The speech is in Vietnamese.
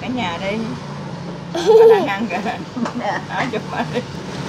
cả nhà đi. Nó đang ăn kìa. Đó, chụp mà đi.